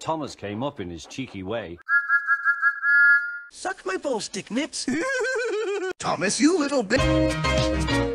Thomas came up in his cheeky way. Suck my ball stick, Nips. Thomas, you little bit.